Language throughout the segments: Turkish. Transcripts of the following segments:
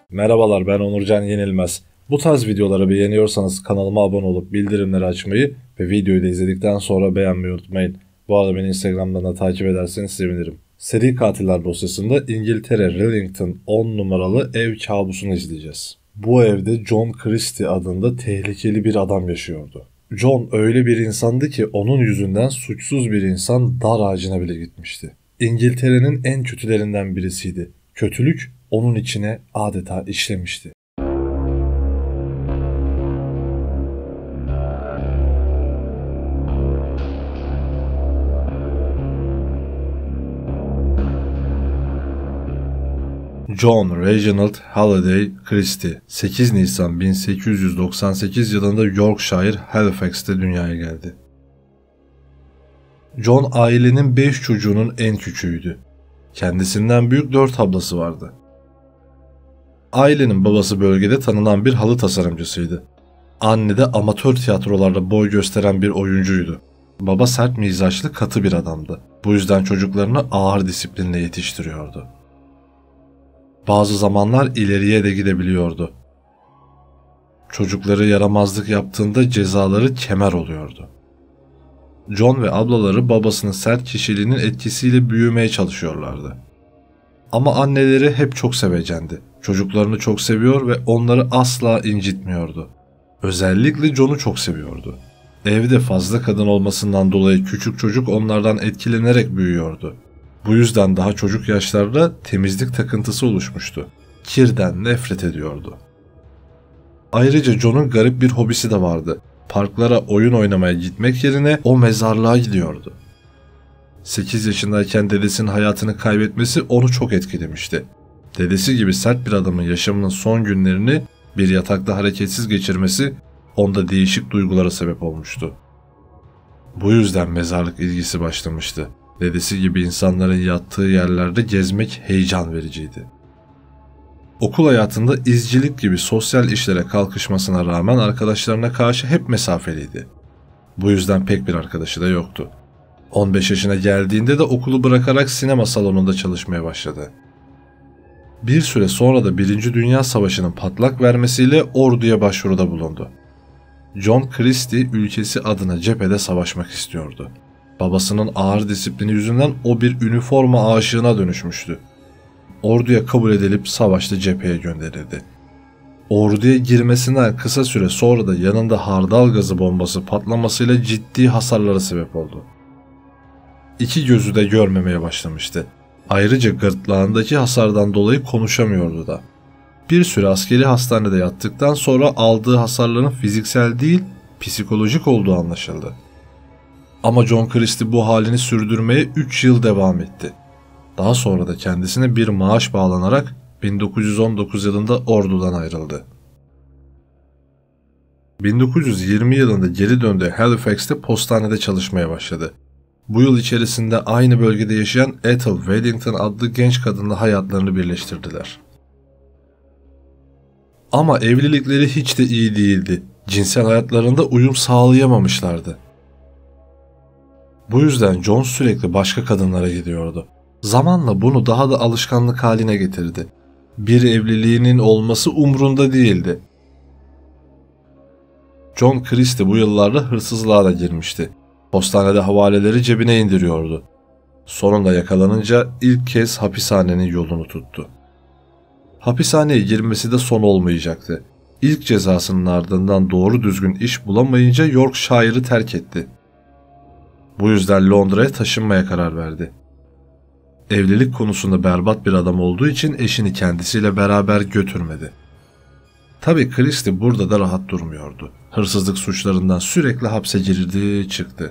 Merhabalar, ben Onurcan Yenilmez. Bu tarz videoları beğeniyorsanız kanalıma abone olup bildirimleri açmayı ve videoyu da izledikten sonra beğenmeyi unutmayın. Bu arada beni Instagram'dan da takip ederseniz sevinirim. Seri katiller dosyasında İngiltere Rillington 10 numaralı ev kabusunu izleyeceğiz. Bu evde John Christie adında tehlikeli bir adam yaşıyordu. John öyle bir insandı ki onun yüzünden suçsuz bir insan dar ağacına bile gitmişti. İngiltere'nin en kötülerinden birisiydi. Kötülük onun içine adeta işlemişti. John Reginald Halliday Christie 8 Nisan 1898 yılında Yorkshire, Halifax'te dünyaya geldi. John ailenin 5 çocuğunun en küçüğüydü. Kendisinden büyük 4 ablası vardı. Ailenin babası bölgede tanınan bir halı tasarımcısıydı. Anne de amatör tiyatrolarda boy gösteren bir oyuncuydu. Baba sert mizaçlı, katı bir adamdı. Bu yüzden çocuklarını ağır disiplinle yetiştiriyordu. Bazı zamanlar ileriye de gidebiliyordu. Çocukları yaramazlık yaptığında cezaları kemer oluyordu. John ve ablaları babasının sert kişiliğinin etkisiyle büyümeye çalışıyorlardı. Ama anneleri hep çok sevecendi. Çocuklarını çok seviyor ve onları asla incitmiyordu. Özellikle John'u çok seviyordu. Evde fazla kadın olmasından dolayı küçük çocuk onlardan etkilenerek büyüyordu. Bu yüzden daha çocuk yaşlarda temizlik takıntısı oluşmuştu. Kirden nefret ediyordu. Ayrıca John'un garip bir hobisi de vardı. Parklara oyun oynamaya gitmek yerine o mezarlığa gidiyordu. 8 yaşındayken dedesinin hayatını kaybetmesi onu çok etkilemişti. Dedesi gibi sert bir adamın yaşamının son günlerini bir yatakta hareketsiz geçirmesi onda değişik duygulara sebep olmuştu. Bu yüzden mezarlık ilgisi başlamıştı. Dedesi gibi insanların yattığı yerlerde gezmek heyecan vericiydi. Okul hayatında izcilik gibi sosyal işlere kalkışmasına rağmen arkadaşlarına karşı hep mesafeliydi. Bu yüzden pek bir arkadaşı da yoktu. 15 yaşına geldiğinde de okulu bırakarak sinema salonunda çalışmaya başladı. Bir süre sonra da 1. Dünya Savaşı'nın patlak vermesiyle orduya başvuruda bulundu. John Christie ülkesi adına cephede savaşmak istiyordu. Babasının ağır disiplini yüzünden o bir üniforma aşığına dönüşmüştü. Orduya kabul edilip savaşta cepheye gönderildi. Orduya girmesinden kısa süre sonra da yanında hardal gazı bombası patlamasıyla ciddi hasarlara sebep oldu. İki gözü de görmemeye başlamıştı. Ayrıca gırtlağındaki hasardan dolayı konuşamıyordu da. Bir süre askeri hastanede yattıktan sonra aldığı hasarların fiziksel değil, psikolojik olduğu anlaşıldı. Ama John Christie bu halini sürdürmeye 3 yıl devam etti. Daha sonra da kendisine bir maaş bağlanarak 1919 yılında ordudan ayrıldı. 1920 yılında geri döndüğü Halifax'te postanede çalışmaya başladı. Bu yıl içerisinde aynı bölgede yaşayan Ethel Waddington adlı genç kadınla hayatlarını birleştirdiler. Ama evlilikleri hiç de iyi değildi. Cinsel hayatlarında uyum sağlayamamışlardı. Bu yüzden John sürekli başka kadınlara gidiyordu. Zamanla bunu daha da alışkanlık haline getirdi. Bir evliliğinin olması umrunda değildi. John Christie bu yıllarda hırsızlığa da girmişti. Postanede havaleleri cebine indiriyordu. Sonunda yakalanınca ilk kez hapishanenin yolunu tuttu. Hapishaneye girmesi de son olmayacaktı. İlk cezasının ardından doğru düzgün iş bulamayınca Yorkshire'ı terk etti. Bu yüzden Londra'ya taşınmaya karar verdi. Evlilik konusunda berbat bir adam olduğu için eşini kendisiyle beraber götürmedi. Tabii Christie burada da rahat durmuyordu. Hırsızlık suçlarından sürekli hapse girdi çıktı.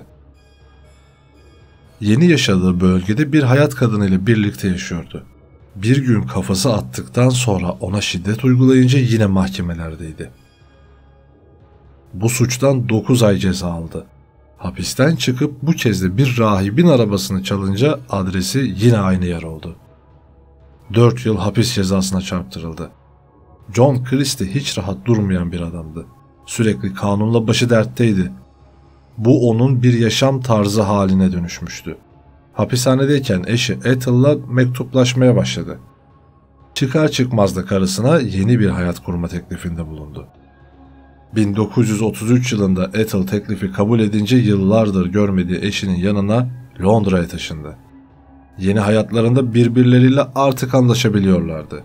Yeni yaşadığı bölgede bir hayat kadınıyla birlikte yaşıyordu. Bir gün kafası attıktan sonra ona şiddet uygulayınca yine mahkemelerdeydi. Bu suçtan 9 ay ceza aldı. Hapisten çıkıp bu kez de bir rahibin arabasını çalınca adresi yine aynı yer oldu. 4 yıl hapis cezasına çarptırıldı. John Christie hiç rahat durmayan bir adamdı. Sürekli kanunla başı dertteydi. Bu onun bir yaşam tarzı haline dönüşmüştü. Hapishanedeyken eşi Ethel'la mektuplaşmaya başladı. Çıkar çıkmaz da karısına yeni bir hayat kurma teklifinde bulundu. 1933 yılında Ethel teklifi kabul edince yıllardır görmediği eşinin yanına Londra'ya taşındı. Yeni hayatlarında birbirleriyle artık anlaşabiliyorlardı.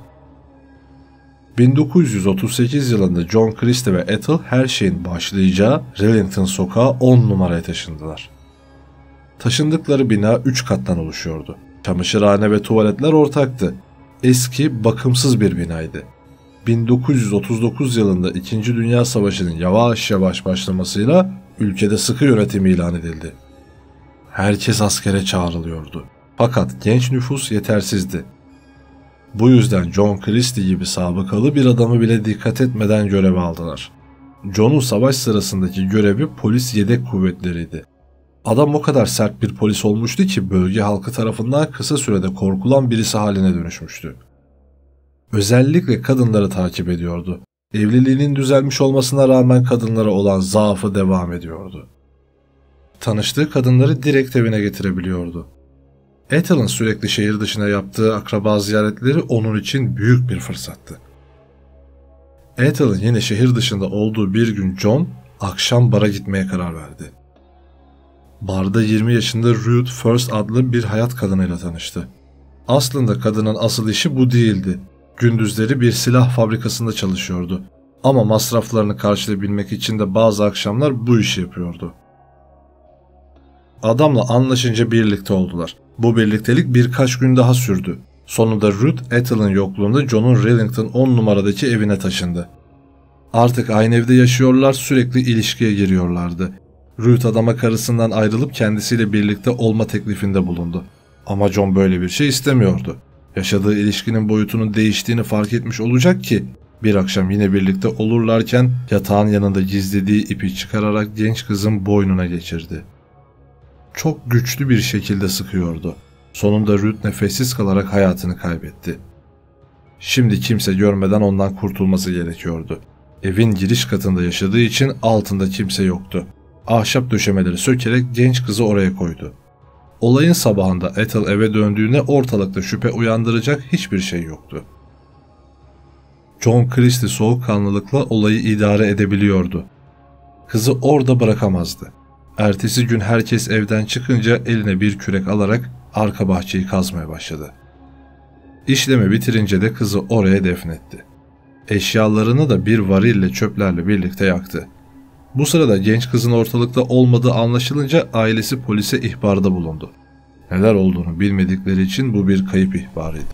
1938 yılında John Christie ve Ethel her şeyin başlayacağı Rillington Sokağı 10 numaraya taşındılar. Taşındıkları bina 3 kattan oluşuyordu. Çamaşırhane ve tuvaletler ortaktı. Eski, bakımsız bir binaydı. 1939 yılında 2. Dünya Savaşı'nın yavaş yavaş başlamasıyla ülkede sıkı yönetim ilan edildi. Herkes askere çağrılıyordu. Fakat genç nüfus yetersizdi. Bu yüzden John Christie gibi sabıkalı bir adamı bile dikkat etmeden göreve aldılar. John'un savaş sırasındaki görevi polis yedek kuvvetleriydi. Adam o kadar sert bir polis olmuştu ki bölge halkı tarafından kısa sürede korkulan birisi haline dönüşmüştü. Özellikle kadınları takip ediyordu. Evliliğinin düzelmiş olmasına rağmen kadınlara olan zaafı devam ediyordu. Tanıştığı kadınları direkt evine getirebiliyordu. Ethel'ın sürekli şehir dışına yaptığı akraba ziyaretleri onun için büyük bir fırsattı. Ethel'ın yine şehir dışında olduğu bir gün John akşam bara gitmeye karar verdi. Barda 20 yaşında Ruth First adlı bir hayat kadınıyla tanıştı. Aslında kadının asıl işi bu değildi. Gündüzleri bir silah fabrikasında çalışıyordu. Ama masraflarını karşılayabilmek için de bazı akşamlar bu işi yapıyordu. Adamla anlaşınca birlikte oldular. Bu birliktelik birkaç gün daha sürdü. Sonunda Ruth, Ethel'ın yokluğunda John'un Rillington 10 numaradaki evine taşındı. Artık aynı evde yaşıyorlar, sürekli ilişkiye giriyorlardı. Ruth adama karısından ayrılıp kendisiyle birlikte olma teklifinde bulundu. Ama John böyle bir şey istemiyordu. Yaşadığı ilişkinin boyutunun değiştiğini fark etmiş olacak ki bir akşam yine birlikte olurlarken yatağın yanında gizlediği ipi çıkararak genç kızın boynuna geçirdi. Çok güçlü bir şekilde sıkıyordu. Sonunda Ruth nefessiz kalarak hayatını kaybetti. Şimdi kimse görmeden ondan kurtulması gerekiyordu. Evin giriş katında yaşadığı için altında kimse yoktu. Ahşap döşemeleri sökerek genç kızı oraya koydu. Olayın sabahında Ethel eve döndüğünde ortalıkta şüphe uyandıracak hiçbir şey yoktu. John Christie soğukkanlılıkla olayı idare edebiliyordu. Kızı orada bırakamazdı. Ertesi gün herkes evden çıkınca eline bir kürek alarak arka bahçeyi kazmaya başladı. İşlemi bitirince de kızı oraya defnetti. Eşyalarını da bir varille çöplerle birlikte yaktı. Bu sırada genç kızın ortalıkta olmadığı anlaşılınca ailesi polise ihbarda bulundu. Neler olduğunu bilmedikleri için bu bir kayıp ihbarıydı.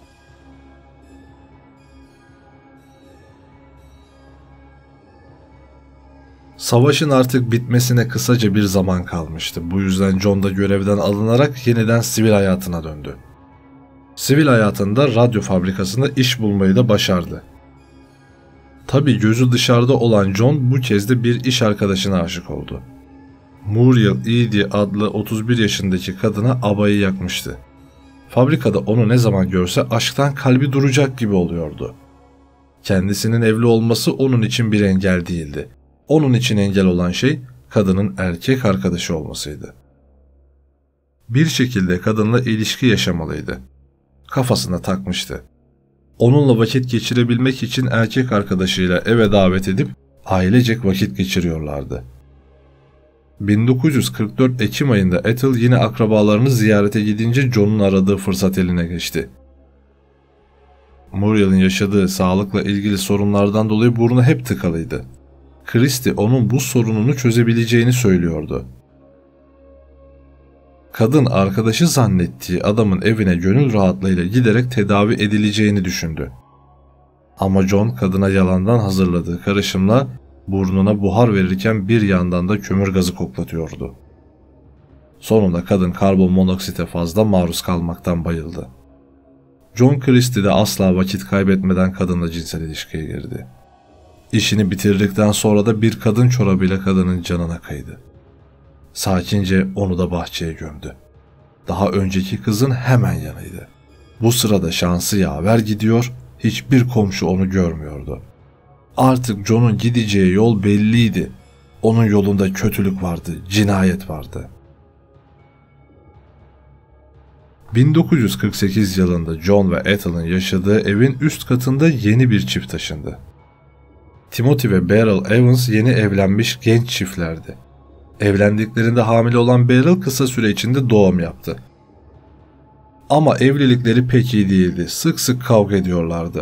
Savaşın artık bitmesine kısaca bir zaman kalmıştı. Bu yüzden John da görevden alınarak yeniden sivil hayatına döndü. Sivil hayatında radyo fabrikasında iş bulmayı da başardı. Tabii gözü dışarıda olan John bu kez de bir iş arkadaşına aşık oldu. Muriel Edie adlı 31 yaşındaki kadına abayı yakmıştı. Fabrikada onu ne zaman görse aşktan kalbi duracak gibi oluyordu. Kendisinin evli olması onun için bir engel değildi. Onun için engel olan şey kadının erkek arkadaşı olmasıydı. Bir şekilde kadınla ilişki yaşamalıydı. Kafasına takmıştı. Onunla vakit geçirebilmek için erkek arkadaşıyla eve davet edip ailecek vakit geçiriyorlardı. 1944 Ekim ayında Ethel yine akrabalarını ziyarete gidince John'un aradığı fırsat eline geçti. Muriel'in yaşadığı sağlıkla ilgili sorunlardan dolayı burnu hep tıkalıydı. Christie onun bu sorununu çözebileceğini söylüyordu. Kadın arkadaşı zannettiği adamın evine gönül rahatlığıyla giderek tedavi edileceğini düşündü. Ama John kadına yalandan hazırladığı karışımla burnuna buhar verirken bir yandan da kömür gazı koklatıyordu. Sonunda kadın karbon monoksite fazla maruz kalmaktan bayıldı. John Christie de asla vakit kaybetmeden kadınla cinsel ilişkiye girdi. İşini bitirdikten sonra da bir kadın çorabıyla kadının canına kıydı. Sakince onu da bahçeye gömdü. Daha önceki kızın hemen yanıydı. Bu sırada şansı yaver gidiyor, hiçbir komşu onu görmüyordu. Artık John'un gideceği yol belliydi. Onun yolunda kötülük vardı, cinayet vardı. 1948 yılında John ve Ethel'ın yaşadığı evin üst katında yeni bir çift taşındı. Timothy ve Beryl Evans yeni evlenmiş genç çiftlerdi. Evlendiklerinde hamile olan Beryl kısa süre içinde doğum yaptı. Ama evlilikleri pek iyi değildi. Sık sık kavga ediyorlardı.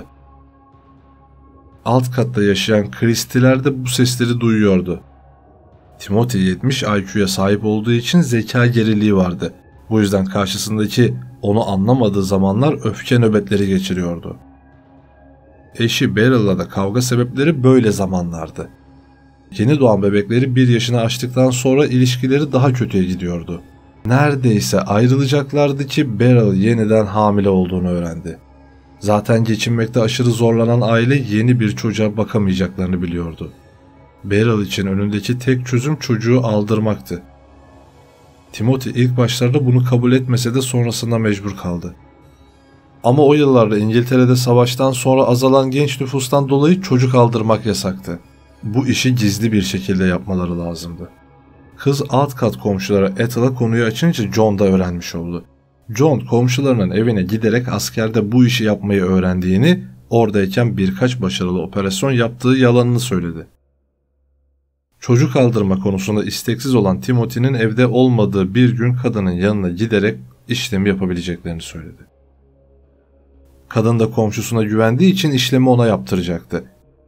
Alt katta yaşayan Christie'ler de bu sesleri duyuyordu. Timothy 70 IQ'ya sahip olduğu için zeka geriliği vardı. Bu yüzden karşısındaki onu anlamadığı zamanlar öfke nöbetleri geçiriyordu. Eşi Beryl'la da kavga sebepleri böyle zamanlardı. Yeni doğan bebekleri 1 yaşını aştıktan sonra ilişkileri daha kötüye gidiyordu. Neredeyse ayrılacaklardı ki Beryl yeniden hamile olduğunu öğrendi. Zaten geçinmekte aşırı zorlanan aile yeni bir çocuğa bakamayacaklarını biliyordu. Beryl için önündeki tek çözüm çocuğu aldırmaktı. Timothy ilk başlarda bunu kabul etmese de sonrasında mecbur kaldı. Ama o yıllarda İngiltere'de savaştan sonra azalan genç nüfustan dolayı çocuk aldırmak yasaktı. Bu işi gizli bir şekilde yapmaları lazımdı. Kız alt kat komşulara Ethel'a konuyu açınca John da öğrenmiş oldu. John komşularının evine giderek askerde bu işi yapmayı öğrendiğini, oradayken birkaç başarılı operasyon yaptığı yalanını söyledi. Çocuk aldırma konusunda isteksiz olan Timothy'nin evde olmadığı bir gün kadının yanına giderek işlemi yapabileceklerini söyledi. Kadın da komşusuna güvendiği için işlemi ona yaptıracaktı.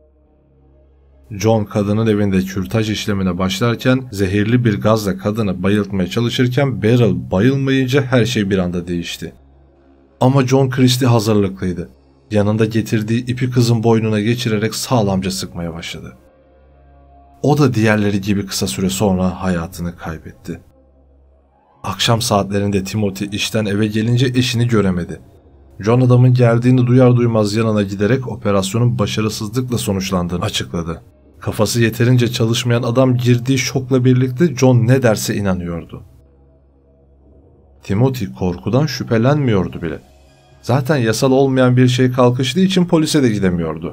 John kadının evinde kürtaj işlemine başlarken zehirli bir gazla kadını bayıltmaya çalışırken Beryl bayılmayınca her şey bir anda değişti. Ama John Christie hazırlıklıydı. Yanında getirdiği ipi kızın boynuna geçirerek sağlamca sıkmaya başladı. O da diğerleri gibi kısa süre sonra hayatını kaybetti. Akşam saatlerinde Timothy işten eve gelince eşini göremedi. John adamın geldiğini duyar duymaz yanına giderek operasyonun başarısızlıkla sonuçlandığını açıkladı. Kafası yeterince çalışmayan adam girdiği şokla birlikte John ne derse inanıyordu. Timothy korkudan şüphelenmiyordu bile. Zaten yasal olmayan bir şey kalkıştığı için polise de gidemiyordu.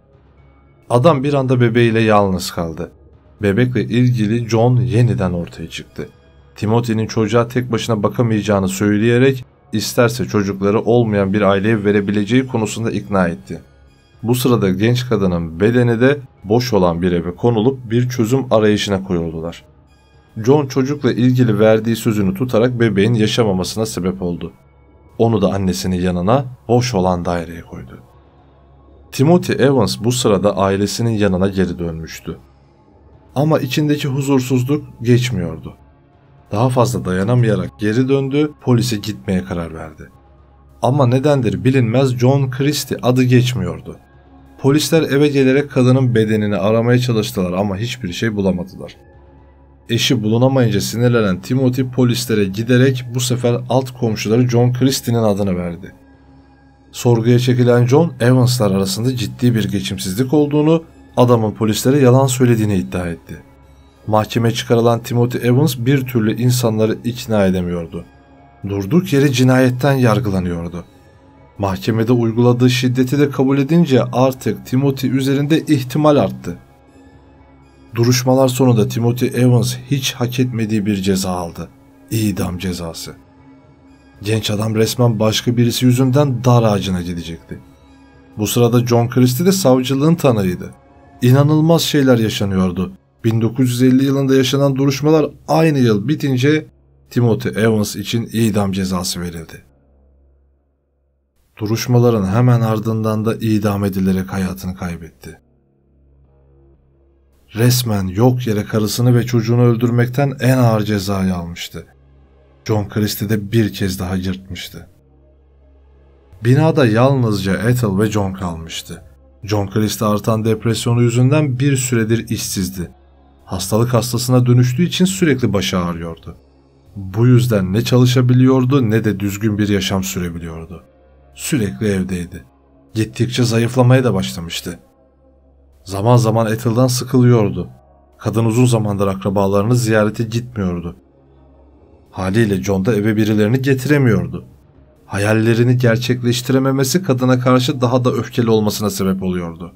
Adam bir anda bebeğiyle yalnız kaldı. Bebekle ilgili John yeniden ortaya çıktı. Timothy'nin çocuğa tek başına bakamayacağını söyleyerek isterse çocukları olmayan bir aileye verebileceği konusunda ikna etti. Bu sırada genç kadının bedeni de boş olan bir eve konulup bir çözüm arayışına koyuldular. John çocukla ilgili verdiği sözünü tutarak bebeğin yaşamamasına sebep oldu. Onu da annesinin yanına boş olan daireye koydu. Timothy Evans bu sırada ailesinin yanına geri dönmüştü. Ama içindeki huzursuzluk geçmiyordu. Daha fazla dayanamayarak geri döndü, polise gitmeye karar verdi. Ama nedendir bilinmez John Christie adı geçmiyordu. Polisler eve gelerek kadının bedenini aramaya çalıştılar ama hiçbir şey bulamadılar. Eşi bulunamayınca sinirlenen Timothy polislere giderek bu sefer alt komşuları John Christie'nin adını verdi. Sorguya çekilen John, Evans'lar arasında ciddi bir geçimsizlik olduğunu, adamın polislere yalan söylediğini iddia etti. Mahkemeye çıkarılan Timothy Evans bir türlü insanları ikna edemiyordu. Durduk yere cinayetten yargılanıyordu. Mahkemede uyguladığı şiddeti de kabul edince artık Timothy üzerinde ihtimal arttı. Duruşmalar sonunda Timothy Evans hiç hak etmediği bir ceza aldı. İdam cezası. Genç adam resmen başka birisi yüzünden dar ağacına gidecekti. Bu sırada John Christie de savcılığın tanığıydı. İnanılmaz şeyler yaşanıyordu. 1950 yılında yaşanan duruşmalar aynı yıl bitince Timothy Evans için idam cezası verildi. Duruşmaların hemen ardından da idam edilerek hayatını kaybetti. Resmen yok yere karısını ve çocuğunu öldürmekten en ağır cezayı almıştı. John Christie de bir kez daha yırtmıştı. Binada yalnızca Ethel ve John kalmıştı. John Christie artan depresyonu yüzünden bir süredir işsizdi. Hastalık hastasına dönüştüğü için sürekli başı ağrıyordu. Bu yüzden ne çalışabiliyordu ne de düzgün bir yaşam sürebiliyordu. Sürekli evdeydi. Gittikçe zayıflamaya da başlamıştı. Zaman zaman Ethel'dan sıkılıyordu. Kadın uzun zamandır akrabalarını ziyarete gitmiyordu. Haliyle John da eve birilerini getiremiyordu. Hayallerini gerçekleştirememesi kadına karşı daha da öfkeli olmasına sebep oluyordu.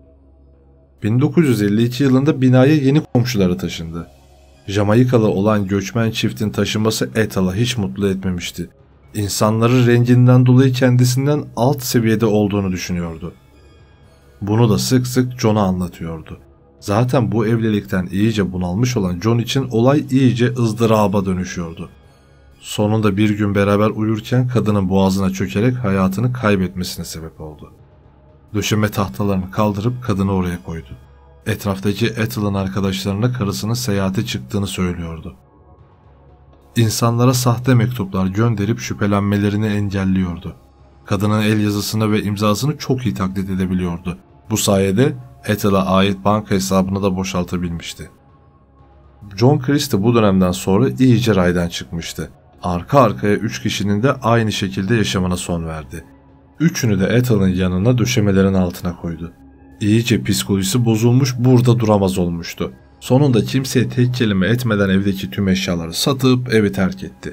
1952 yılında binaya yeni komşuları taşındı. Jamaikalı olan göçmen çiftin taşınması Ethel'ı hiç mutlu etmemişti. İnsanları renginden dolayı kendisinden alt seviyede olduğunu düşünüyordu. Bunu da sık sık John'a anlatıyordu. Zaten bu evlilikten iyice bunalmış olan John için olay iyice ızdıraba dönüşüyordu. Sonunda bir gün beraber uyurken kadının boğazına çökerek hayatını kaybetmesine sebep oldu. Döşeme tahtalarını kaldırıp kadını oraya koydu. Etraftaki Ethel'ın arkadaşlarına karısının seyahate çıktığını söylüyordu. İnsanlara sahte mektuplar gönderip şüphelenmelerini engelliyordu. Kadının el yazısını ve imzasını çok iyi taklit edebiliyordu. Bu sayede Ethel'a ait banka hesabını da boşaltabilmişti. John Christie bu dönemden sonra iyice raydan çıkmıştı. Arka arkaya 3 kişinin de aynı şekilde yaşamına son verdi. Üçünü de Ethel'ın yanına döşemelerin altına koydu. İyice psikolojisi bozulmuş, burada duramaz olmuştu. Sonunda kimseye tek kelime etmeden evdeki tüm eşyaları satıp evi terk etti.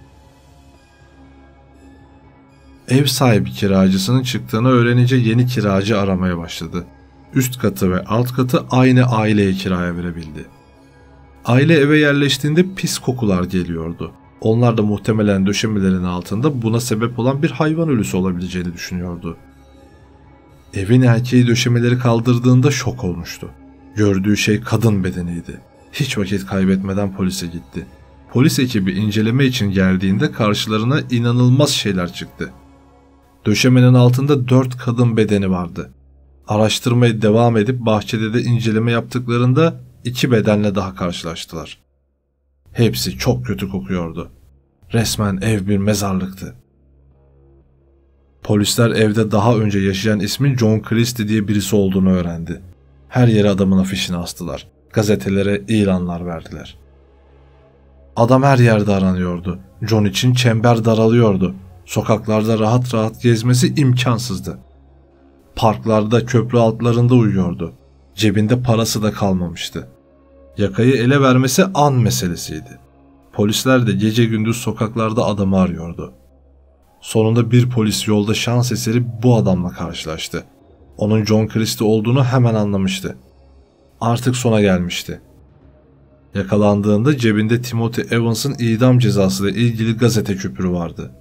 Ev sahibi kiracısının çıktığını öğrenince yeni kiracı aramaya başladı. Üst katı ve alt katı aynı aileye kiraya verebildi. Aile eve yerleştiğinde pis kokular geliyordu. Onlar da muhtemelen döşemelerin altında buna sebep olan bir hayvan ölüsü olabileceğini düşünüyordu. Evin erkeği döşemeleri kaldırdığında şok olmuştu. Gördüğü şey kadın bedeniydi. Hiç vakit kaybetmeden polise gitti. Polis ekibi inceleme için geldiğinde karşılarına inanılmaz şeyler çıktı. Döşemenin altında 4 kadın bedeni vardı. Araştırmaya devam edip bahçede de inceleme yaptıklarında 2 bedenle daha karşılaştılar. Hepsi çok kötü kokuyordu. Resmen ev bir mezarlıktı. Polisler evde daha önce yaşayan ismin John Christie diye birisi olduğunu öğrendi. Her yere adamın afişini astılar. Gazetelere ilanlar verdiler. Adam her yerde aranıyordu. John için çember daralıyordu. Sokaklarda rahat rahat gezmesi imkansızdı. Parklarda, köprü altlarında uyuyordu. Cebinde parası da kalmamıştı. Yakayı ele vermesi an meselesiydi. Polisler de gece gündüz sokaklarda adamı arıyordu. Sonunda bir polis yolda şans eseri bu adamla karşılaştı. Onun John Christie olduğunu hemen anlamıştı. Artık sona gelmişti. Yakalandığında cebinde Timothy Evans'ın idam cezası ile ilgili gazete küpürü vardı.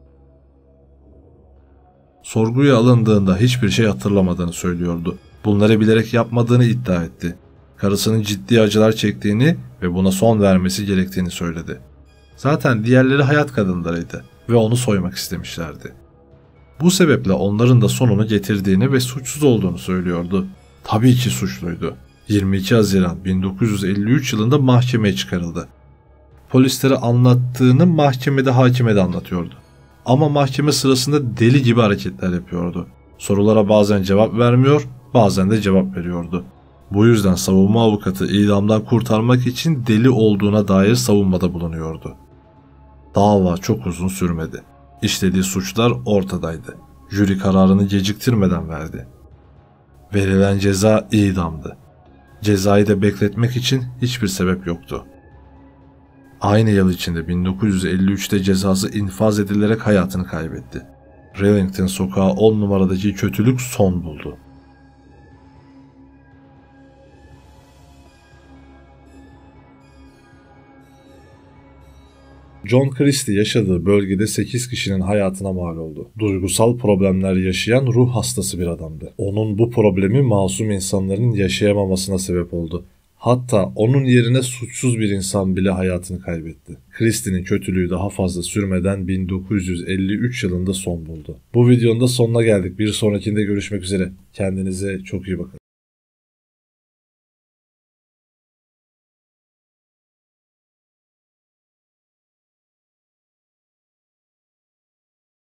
Sorguya alındığında hiçbir şey hatırlamadığını söylüyordu. Bunları bilerek yapmadığını iddia etti. Karısının ciddi acılar çektiğini ve buna son vermesi gerektiğini söyledi. Zaten diğerleri hayat kadınlarıydı ve onu soymak istemişlerdi. Bu sebeple onların da sonunu getirdiğini ve suçsuz olduğunu söylüyordu. Tabii ki suçluydu. 22 Haziran 1953 yılında mahkemeye çıkarıldı. Polislere anlattığını mahkemede hakime de anlatıyordu. Ama mahkeme sırasında deli gibi hareketler yapıyordu. Sorulara bazen cevap vermiyor, bazen de cevap veriyordu. Bu yüzden savunma avukatı idamdan kurtarmak için deli olduğuna dair savunmada bulunuyordu. Dava çok uzun sürmedi. İşlediği suçlar ortadaydı. Jüri kararını geciktirmeden verdi. Verilen ceza idamdı. Cezayı da bekletmek için hiçbir sebep yoktu. Aynı yıl içinde 1953'te cezası infaz edilerek hayatını kaybetti. Rillington sokağı 10 numaradaki kötülük son buldu. John Christie yaşadığı bölgede 8 kişinin hayatına mal oldu. Duygusal problemler yaşayan ruh hastası bir adamdı. Onun bu problemi masum insanların yaşayamamasına sebep oldu. Hatta onun yerine suçsuz bir insan bile hayatını kaybetti. Christie'nin kötülüğü daha fazla sürmeden 1953 yılında son buldu. Bu videonun da sonuna geldik. Bir sonrakinde görüşmek üzere. Kendinize çok iyi bakın.